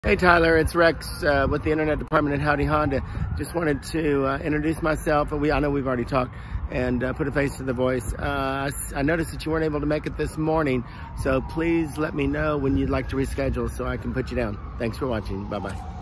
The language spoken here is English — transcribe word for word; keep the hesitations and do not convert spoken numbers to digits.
Hey Tyler, it's Rex uh, with the Internet Department at Howdy Honda. Just wanted to uh, introduce myself. We I know we've already talked and uh, put a face to the voice. Uh, I noticed that you weren't able to make it this morning, so please let me know when you'd like to reschedule so I can put you down. Thanks for watching. Bye-bye.